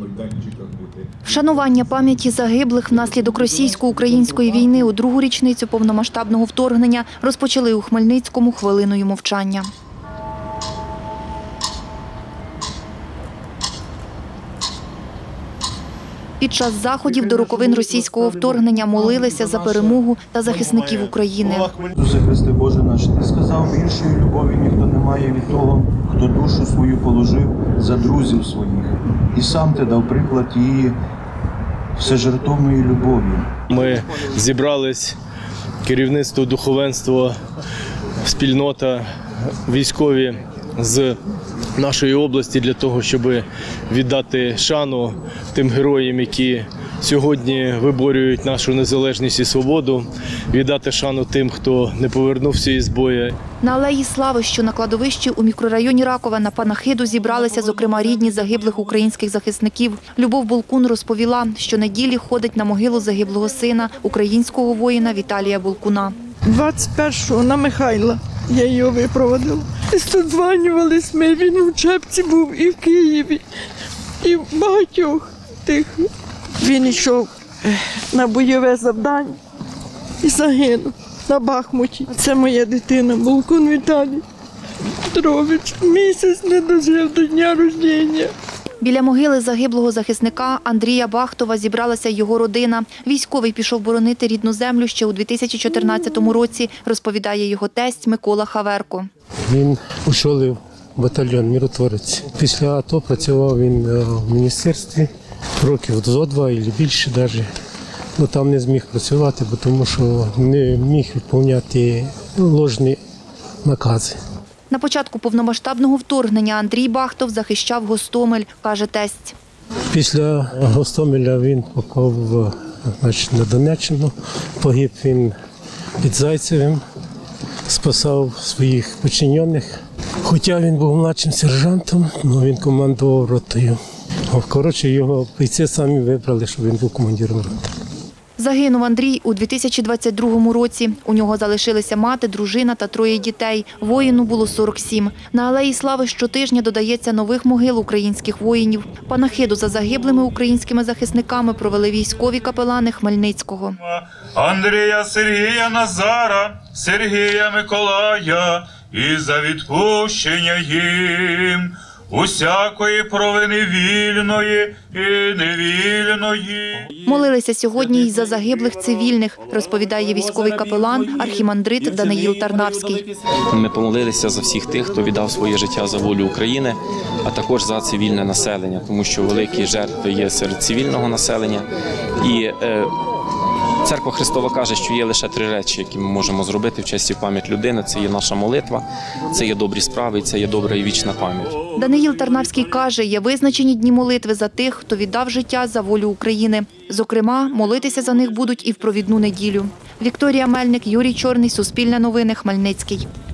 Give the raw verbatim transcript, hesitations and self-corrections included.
Вшанування пам'яті загиблих внаслідок російсько-української війни у другу річницю повномасштабного вторгнення розпочали у Хмельницькому хвилиною мовчання. Під час заходів до роковин російського вторгнення молилися за перемогу та захисників України. Ісусе Христе Боже наш, Ти сказав, більшої любові ніхто не має від того, хто душу свою положив за друзів своїх. І сам Ти дав приклад її всежертовної любові. Ми зібрались, керівництво, духовенство, спільнота, військові з нашої області для того, щоб віддати шану тим героям, які сьогодні виборюють нашу незалежність і свободу, віддати шану тим, хто не повернувся із бою. На Алеї Слави, що на кладовищі у мікрорайоні Ракове на панахиду зібралися, зокрема, рідні загиблих українських захисників. Любов Болкун розповіла, що неділі ходить на могилу загиблого сина, українського воїна Віталія Болкуна. двадцять першого на Михайла я його випроводила. Додзвонювались ми, він у Чепці був і в Києві, і в багатьох тих. Він йшов на бойове завдання і загинув на Бахмуті. Це моя дитина, Болкун Віталій Петрович. Місяць не дожив до дня народження. Біля могили загиблого захисника Андрія Бахтова зібралася його родина. Військовий пішов боронити рідну землю ще у дві тисячі чотирнадцятому році, розповідає його тесть Микола Хаверко. Він очолив батальйон «Миротворець». Після АТО працював він в міністерстві років зо два або більше навіть. Ну, там не зміг працювати, тому що не міг виконувати ложні накази. На початку повномасштабного вторгнення Андрій Бахтов захищав Гостомель, каже тесть. Після Гостомеля він попав в, значить, на Донеччину, погиб він під Зайцевим, спасав своїх підчинених. Хоча він був младшим сержантом, але він командував ротою. Коротше, його бійці самі вибрали, щоб він був командиром роти. Загинув Андрій у дві тисячі двадцять другому році. У нього залишилися мати, дружина та троє дітей. Воїну було сорок сім. На Алеї Слави щотижня додається нових могил українських воїнів. Панахиду за загиблими українськими захисниками провели військові капелани Хмельницького. Андрія, Сергія, Назара, Сергія, Миколая і за відпущення їм усякої провини вільної і невільної. Молилися сьогодні й за загиблих цивільних, розповідає військовий капелан архімандрит Даниїл Тарнавський. Ми помолилися за всіх тих, хто віддав своє життя за волю України, а також за цивільне населення, тому що великі жертви є серед цивільного населення. І е, Церква Христова каже, що є лише три речі, які ми можемо зробити в честь і пам'ять людини. Це є наша молитва, це є добрі справи і це є добра і вічна пам'ять. Даниїл Тарнавський каже, є визначені дні молитви за тих, хто віддав життя за волю України. Зокрема, молитися за них будуть і в провідну неділю. Вікторія Мельник, Юрій Чорний, Суспільне новини, Хмельницький.